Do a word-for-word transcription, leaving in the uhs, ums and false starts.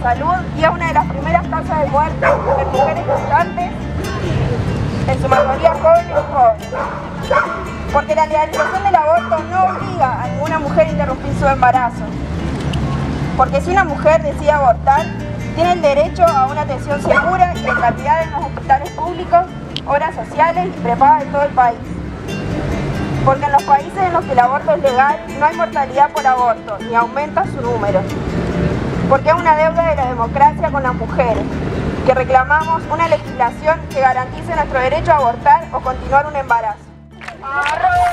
salud y es una de las primeras causas de muerte en mujeres gestantes, en su mayoría jóvenes y jóvenes. Porque la legalización del aborto no obliga a ninguna mujer a interrumpir su embarazo. Porque si una mujer decide abortar, tiene el derecho a una atención segura y de calidad en los hospitales públicos, obras sociales y prepagas de todo el país. Porque en los países en los que el aborto es legal, no hay mortalidad por aborto, ni aumenta su número. Porque es una deuda de la democracia con las mujeres, que reclamamos una legislación que garantice nuestro derecho a abortar o continuar un embarazo. ¡Arre!